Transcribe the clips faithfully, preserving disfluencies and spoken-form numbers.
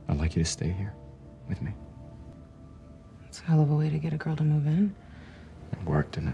I'd like you to stay here with me. It's a hell of a way to get a girl to move in. It worked, didn't it?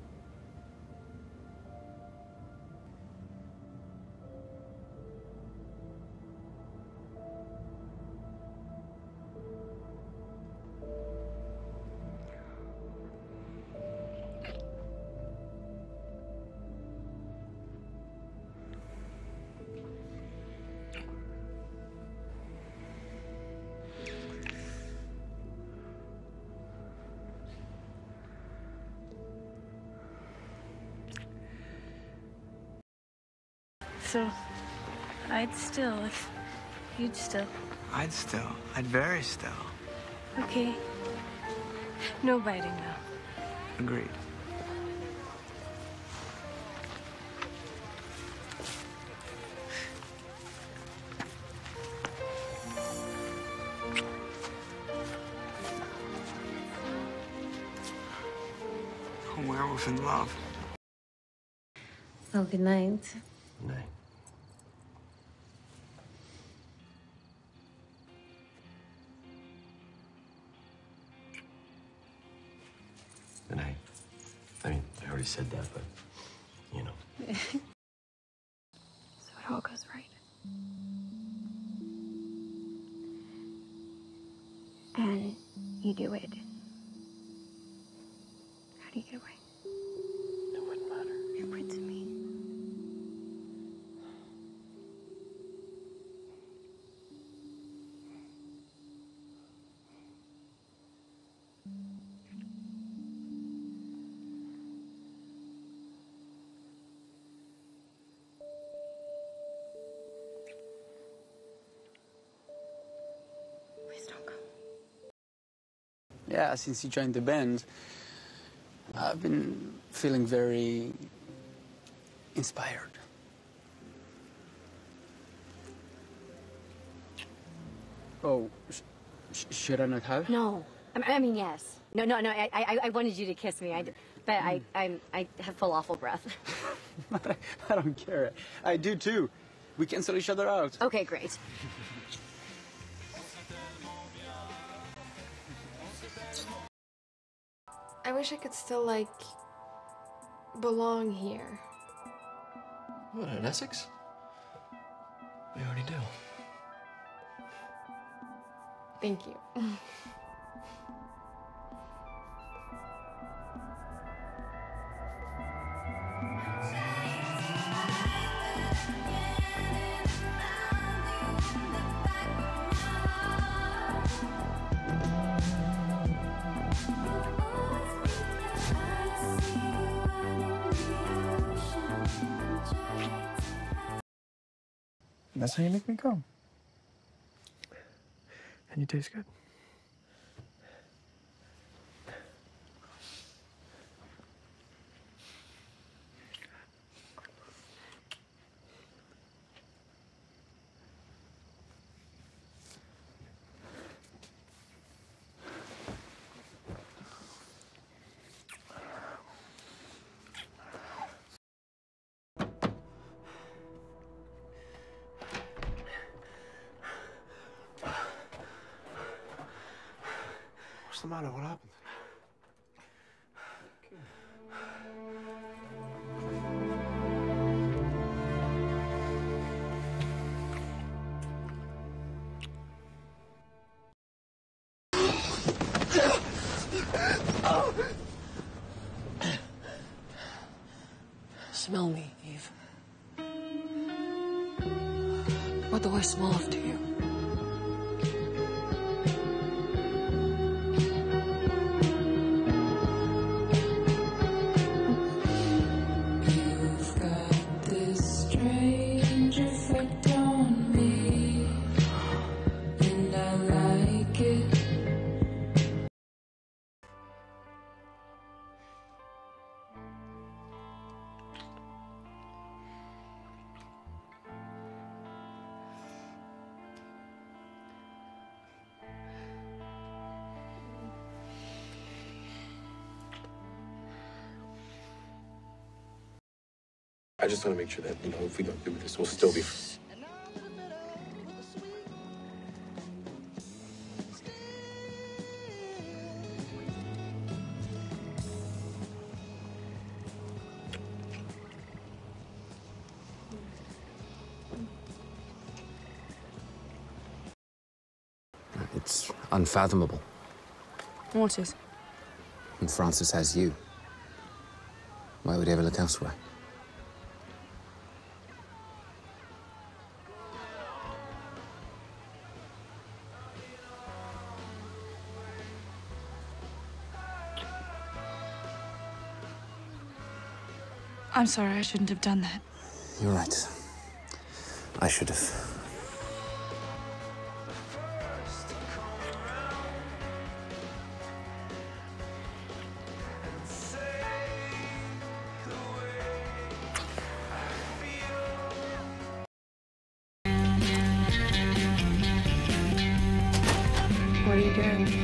So, I'd still if you'd still. I'd still. I'd very still. Okay. No biting, though. Agreed. A werewolf in love. Well, good night. Good night. Good night. I mean, I already said that, but, you know. So it all goes right. And you do it. How do you get away? It wouldn't matter. It would to me. Please don't go. Yeah, since you joined the band, I've been feeling very inspired. Oh, sh sh should I not have? No. I mean, yes. No, no, no. I, I, I wanted you to kiss me. I, but I, I, I have full awful breath. I don't care. I do too. We cancel each other out. Okay, great. I wish I could still, like, belong here. What, in Essex? We already do. Thank you. That's how you make me come. And you taste good. What's the matter? What happened? Smell me, Eve. What do I smell of to you? I just want to make sure that, you know, if we go through with this, we'll still be... It's unfathomable. What is? And Francis has you. Why would he ever look elsewhere? I'm sorry, I shouldn't have done that. You're right. I should have. What are you doing?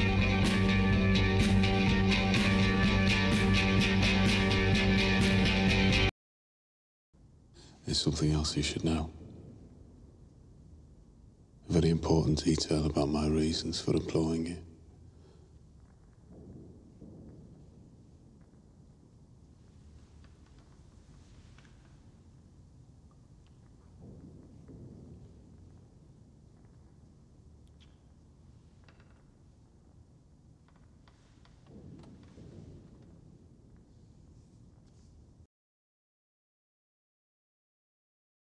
There's something else you should know. A very important detail about my reasons for employing you.